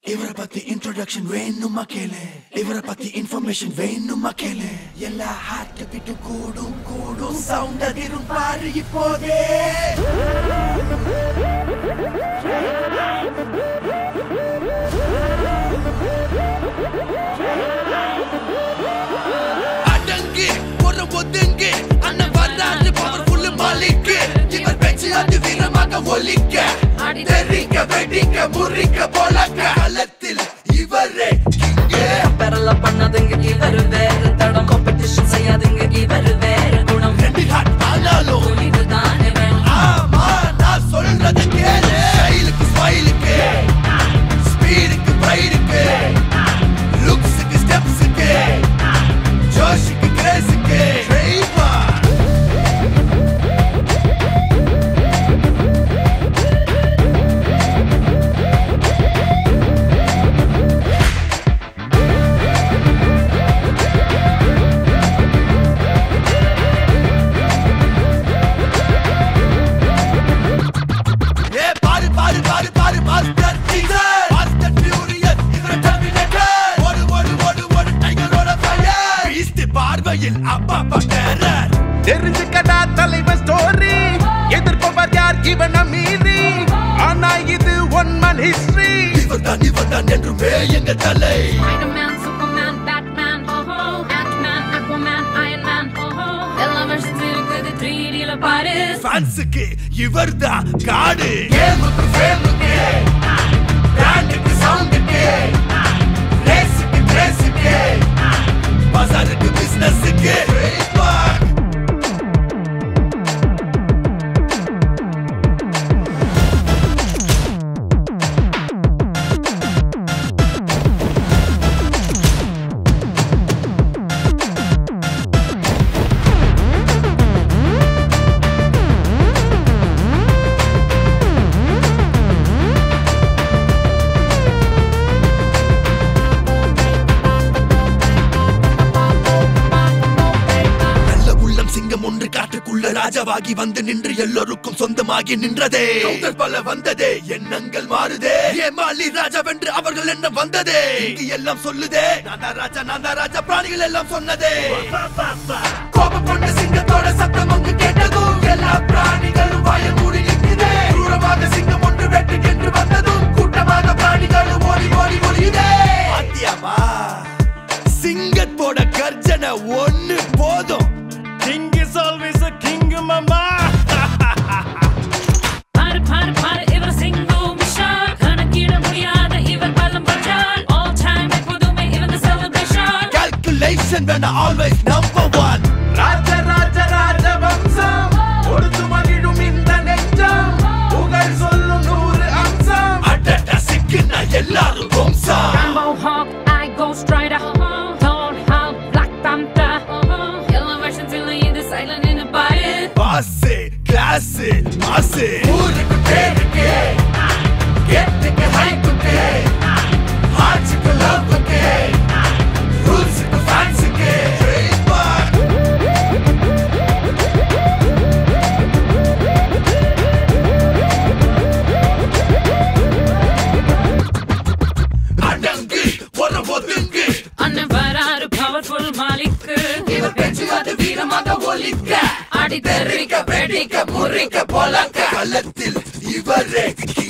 இவரை பத்தி இன்ட்ரோடக்ஷன் வேணுமா கேளு, இவரை பத்தி இன்ஃபர்மேஷன் வேணுமா கேளு. எல்லா ஹார்ட் பீட் கூடும் கூடும் சவுண்ட் அதிரும் பாரு இப்போதே. அடங்கு ஒரு ஒதுங்கு அண்ணன் வர்றாரு பவர்ஃபுல் மாலிக். இவர் பேச்சு அது வீரமாக ஒலிக்க, தெரிக்க வெடிக்க முறிக்க போலக்க. களத்தில் இவரே கிங்கே. பெறல பண்ணாதுங்க இவரு வேறு தடம். காம்படிஷன் செய்யாதுங்க இவரு வேறு குணம். ரெண்டு ஹாட் ஆனாலும் இதுதானே வேணும். ஆமா நான் சொல்றத கேளு. ஸ்டைலுக்கு ஸ்மைலுக்கு, ஸ்பீடுக்கு பிரைடுக்கு, லுக்ஸுக்கு ஸ்டெப்ஸுக்கு, ஜோஷுக்கு கிரேஸுக்கு. தெரிஞ்சுக்கடா தலைவர் ஸ்டோரி. எதிர்ப்பவர் யார் இவன மீறி. ஆனா இது ஒன் மேன் ஹிஸ்டரி. இவர்தான் என்றுமே எங்க தலை. Spider-Man, Superman, Batman, Ant-Man, Aquaman, Iron Man, எல்லா வருஷம் இருக்குது 3Dல பாரு. ஃபேன்ஸுக்கு இவர்தான் காடு. கேமுக்கு ஃபேமுக்கு, பிராண்டுக்கு சவுண்டுக்கு, ரேஸுக்கு கிரேஸுக்கு, பசாருக்கு பிசினஸுக்கு. ராஜாவாகி வந்து நின்று எல்லோருக்கும் சொந்தமாகி நின்றதே. பல வந்ததே, எண்ணங்கள் மாறுதே. ஏமாளி ராஜா வென்று அவர்கள் என்ன வந்ததே. இங்கு எல்லாம் சொல்லுதே, நான் தான் ராஜா பிராணிகள் எல்லாம் சொன்னதே. கோபம் கொண்ட சிங்கத்தோட சத்தம் அங்கு கேட்டதும் எல்லா பிராணிகளும் வாய மூடி நிற்குதே. தூரமாக சிங்கம் ஒன்று வெட்டுக்கென்று வந்ததும் கூட்டமாக பிராணிகளும் ஓடி ஓடி ஒளியுதே. பாத்தியாமா, சிங்கத்தோட கர்ஜனை ஒண்ணு போதும். King is always a king, mama. பாரு பாரு பாரு இவர் சிங்கம் விஷால். கணக்கிட முடியாத இவர் பலம் பஜால். All time எப்போதுமே இவர் the celebration. Calculation when I always number one. Raja Raja Raja வம்சம் கொடுத்து மகிழும் இந்த நெஞ்சம். புகழ் சொல்லும் 100 அம்சம். அடடா சிக்கினா எல்லாரும் வம்சம். Rainbow Hawk, I Ghost Rider, Thor, Hulk, Black Panther. எல்லா வருஷத்துல இது silent in the body. பாசே கிளாஸே மாசே ஊருக்கு பேருக்கு, கெட்டுக்கு ஹைப்புக்கு, ஹார்ட்ஸுக்கு லவ்வுக்கு, ரூல்ஸுக்கு ஃபேன்ஸுக்கு. அடங்கு ஒரு ஒதுங்கு அண்ணன் வராரு பவர்ஃபுல் மாலிக்கு. இவர் பேச்சு அது வீரமாக ஒலிக்க, அடி தெரிக்க வெடிக்க முறிக்க போலக்க. களத்தில் இவரே